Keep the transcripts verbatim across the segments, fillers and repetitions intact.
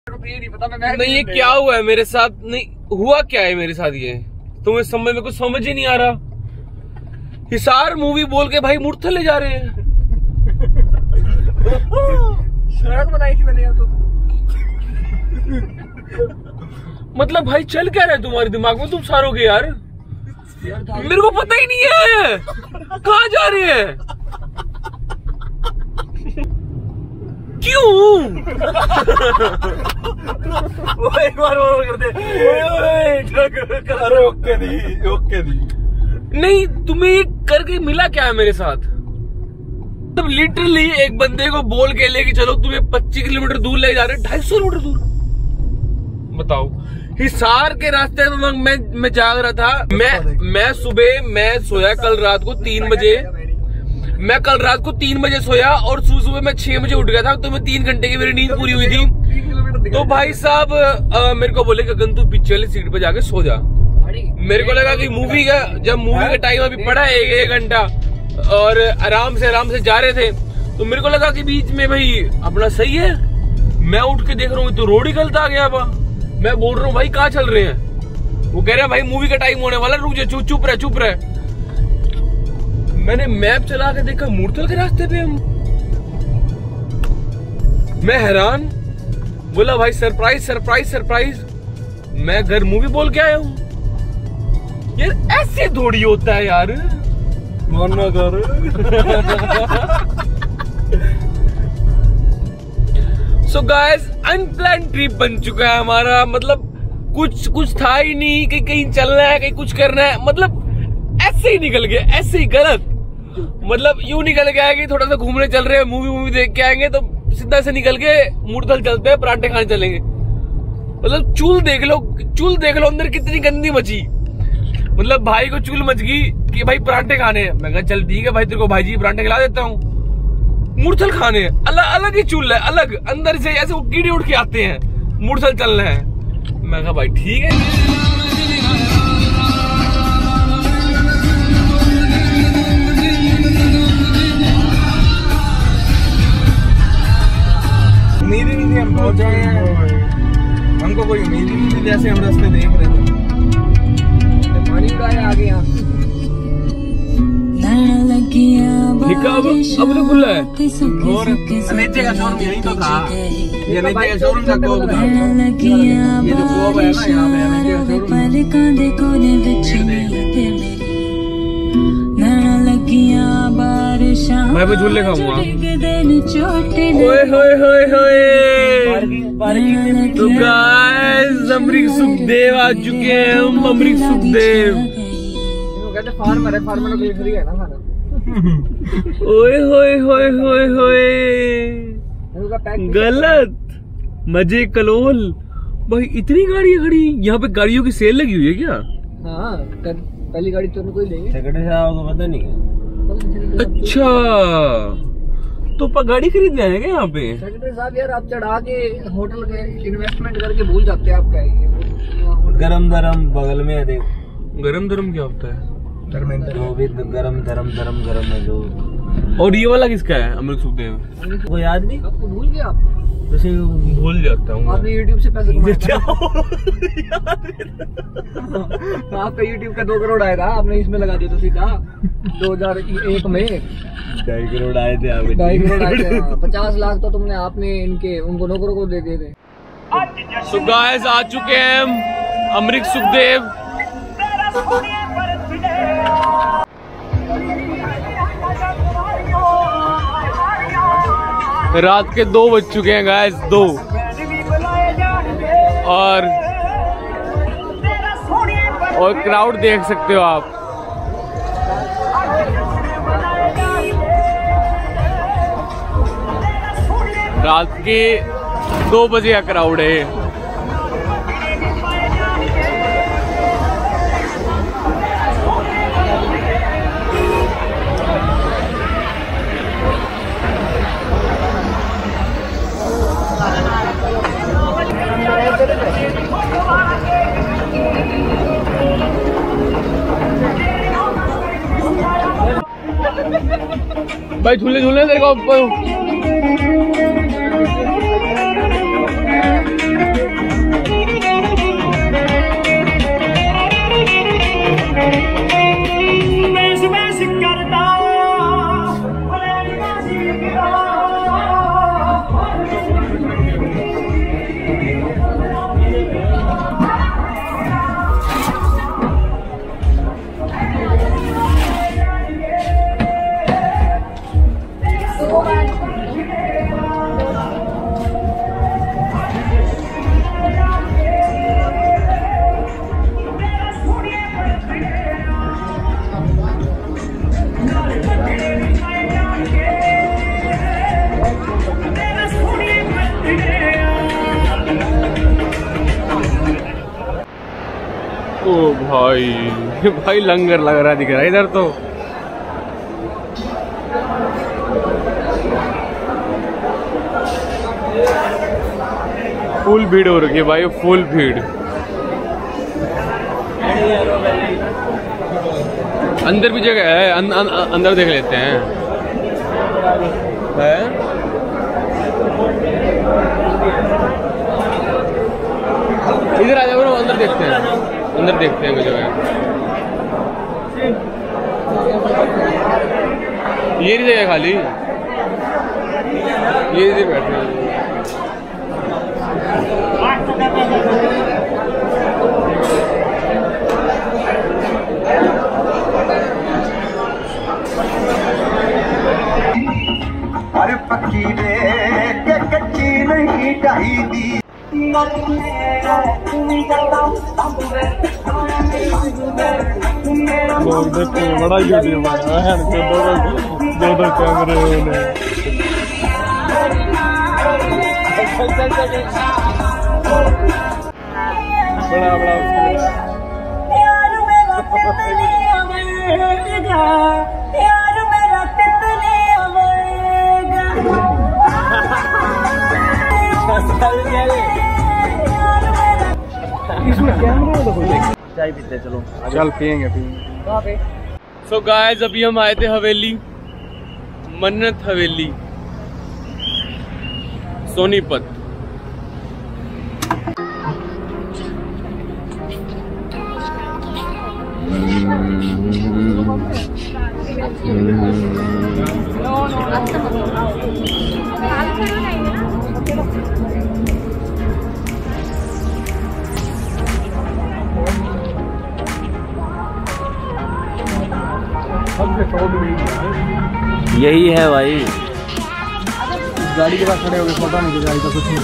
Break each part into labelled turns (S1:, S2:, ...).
S1: ये नहीं पता मैं
S2: नहीं ये क्या हुआ है मेरे साथ, नहीं हुआ क्या है मेरे साथ, ये तुम्हें समझ में कुछ समझ ही नहीं आ रहा। हिसार मूवी बोल के भाई मुर्थल ले जा रहे हैं।
S1: सड़क बनाई थी मैंने तो।
S2: मतलब भाई चल क्या रहा है तुम्हारे दिमाग में, तुम सारों के यार, मेरे को पता ही नहीं है कहाँ जा रहे हैं, क्यों?
S1: वो एक बार और कर दे। ओके दी, ओके दी।
S2: नहीं तुम्हें ये करके मिला क्या है मेरे साथ? तब लिटरली एक बंदे को बोल के ले कि चलो तुम्हें पच्चीस किलोमीटर दूर ले जा रहे, ढाई सौ किलोमीटर दूर। बताओ हिसार के रास्ते में मैं मैं जाग रहा था। मैं मैं सुबह मैं सोया कल रात को तीन बजे मैं कल रात को तीन बजे सोया और सुबह सुबह मैं छह बजे उठ गया था, तो मैं तीन घंटे की मेरी नींद पूरी हुई थी। तो भाई साहब मेरे को बोले कि गन तू पीछे वाली सीट पे जाके सो जा। मेरे को लगा कि मूवी का जब मूवी का टाइम अभी पड़ा है एक घंटा और आराम से आराम से जा रहे थे, तो मेरे को लगा कि बीच में भाई अपना सही है। मैं उठ के देख रहा हूँ तो रोड ही गलत आ गया। मैं बोल रहा हूँ भाई कहाँ चल रहे हैं? वो कह रहे हैं भाई मूवी का टाइम होने वाला, रुक जा, चुप चुप रहे चुप रहे। मैंने मैप चला के देखा मुर्थल के रास्ते पे हम। मैं हैरान, बोला भाई सरप्राइज सरप्राइज सरप्राइज, मैं घर मूवी बोल के आया हूँ। यार ऐसे थोड़ी होता है यार,
S1: मानना कर।
S2: सो गाइस अनप्लान ट्रिप बन चुका है हमारा। मतलब कुछ कुछ था ही नहीं कि कहीं चलना है कहीं कुछ करना है, मतलब ऐसे ही निकल गया, ऐसे ही गलत। मतलब यूं निकल गया कि थोड़ा सा घूमने चल रहे हैं, मूवी मूवी देख के आएंगे, तो सीधा से निकल के मुर्थल चलते हैं, पराठे खाने चलेंगे। मतलब चूल देख लो, चूल देख लो अंदर कितनी गंदी मची। मतलब भाई को चूल मच गई कि भाई पराठे खाने हैं। मैं कहा चल ठीक है भाई, तेरे को भाई जी पराठे खिला देता हूँ। मुर्थल खाने हैं, अलग अलग ही चूल है, अलग अंदर से ऐसे वो कीड़े उड़ के आते हैं, मुर्थल चलना है। मैं कहा भाई ठीक है।
S1: उम्मीद ही नहीं थी हम पहुंच जाए हैं, हमको कोई उम्मीद ही नहीं थी। जैसे हम रास्ते देख रहे थे पानी उड़ाया आगे यहाँ।
S2: अब अब तो खुला है
S1: और नीचे का शोरूम यहीं तो था, ये नीचे का शोरूम था कोब का। ये जो कोब है ना यहाँ पे नीचे का शोरूम।
S2: मैं भी झूले खाऊंगा। ओए होए होए होए, तो गाइस अमरीक सुखदेव आ चुके हैं हम। अमरीक सुखदेव
S1: कहते फार्मर है, फार्मर को फ्री है ना खाना।
S2: ओए होए होए होए होए, गलत मजे कलोल। भाई इतनी गाड़ियाँ खड़ी, यहाँ पे गाड़ियों की सेल लगी हुई है क्या?
S1: हाँ पहली गाड़ी तो कोई लेंगे, सेकंड से आपको पता नहीं है।
S2: अच्छा तो गाड़ी खरीदने आए क्या यहाँ पे?
S1: सेक्रेटरी साहब यार आप चढ़ा के होटल के इन्वेस्टमेंट करके भूल जाते हैं आप क्या है।
S3: गरम दरम बगल में है, देख।
S2: गरम दरम क्या होता है?
S3: जो भी गरम दरम दरम गरम है जो।
S2: और ये वाला किसका है? अमरीक सुखदेव
S3: वो याद नहीं,
S1: आपको भूल गया आप?
S3: वैसे
S2: भूल जाता हूँ।
S1: आपने यूट्यूब से पैसे कमाए। आपका यूट्यूब का दो करोड़ आया था, आपने इसमें लगा दिया तो सीधा दो हजार एक में
S3: ढाई करोड़ आए थे। आप
S1: ढाई करोड़ आए थे। पचास लाख तो तुमने आपने इनके उनको नौकरों को दे दिए थे।
S2: सो गाइस आ चुके हैं हम अमरीक सुखदेव। रात के दो बज चुके हैं गाइस, दो। और और क्राउड देख सकते हो आप। रात के दो बजे का क्राउड है। भाई झूले झूले तेरे को ऊपर ओ भाई भाई लंगर लग रहा दिख रहा है इधर तो। फुल भीड़ हो रखी है भाई, फुल भीड़। अंदर भी जगह है, अं, अं, अंदर देख लेते हैं। है इधर आ जाओ, अंदर देखते हैं, अंदर देखते हैं जो है। ये नहीं जगह खाली, ये इधर बैठे हैं।
S4: अरे पक्की रे के कच्ची नहीं ढाई दी।
S2: बड़ा यूट्यूब है, दो दो कैमरे बड़ा बड़ा
S3: चाय पीते चलो।
S2: चल पियेंगे पियेंगे। सो गाइस अभी हम आए थे हवेली, मन्नत हवेली सोनीपत।
S3: यही है भाई।
S1: गाड़ी के पास खड़े हो गए, फोटो नहीं, गाड़ी का कुछ नहीं।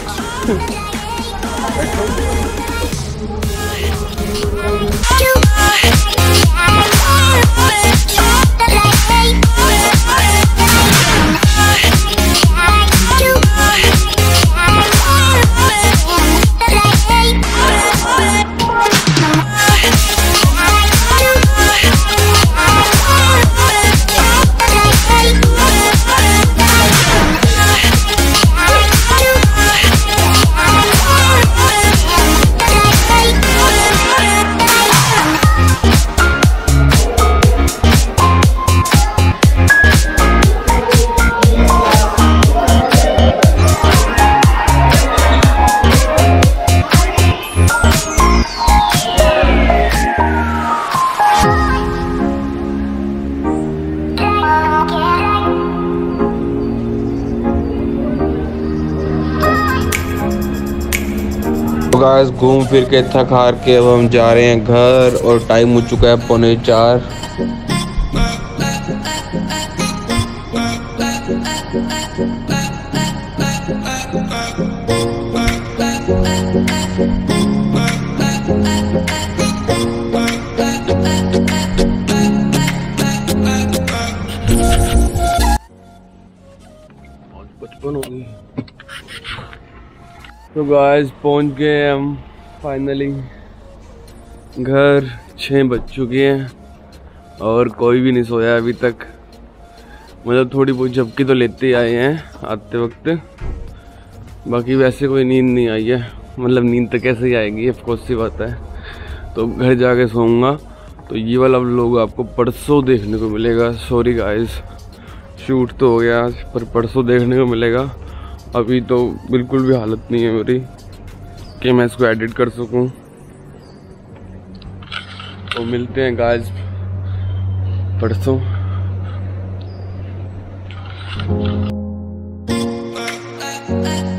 S2: तो गाइस घूम फिर के थक हार के अब हम जा रहे हैं घर और टाइम हो चुका है पौने चार। पचपन हो गई। तो गाइस पहुंच गए हम फाइनली घर। छः बज चुके हैं और कोई भी नहीं सोया अभी तक। मतलब थोड़ी बहुत झपकी तो लेते ही आए हैं आते वक्त, बाकी वैसे कोई नींद नहीं आई है। मतलब नींद तो कैसे ही आएगी, ऑफकोर्स सी बात है। तो घर जाके सोऊंगा। तो ये वाला व्लॉग आपको परसों देखने को मिलेगा। सॉरी गाइस, शूट तो हो गया आज, पर परसों देखने को मिलेगा। अभी तो बिल्कुल भी हालत नहीं है मेरी कि मैं इसको एडिट कर सकूं। तो मिलते हैं गाइस परसों।
S5: Bye.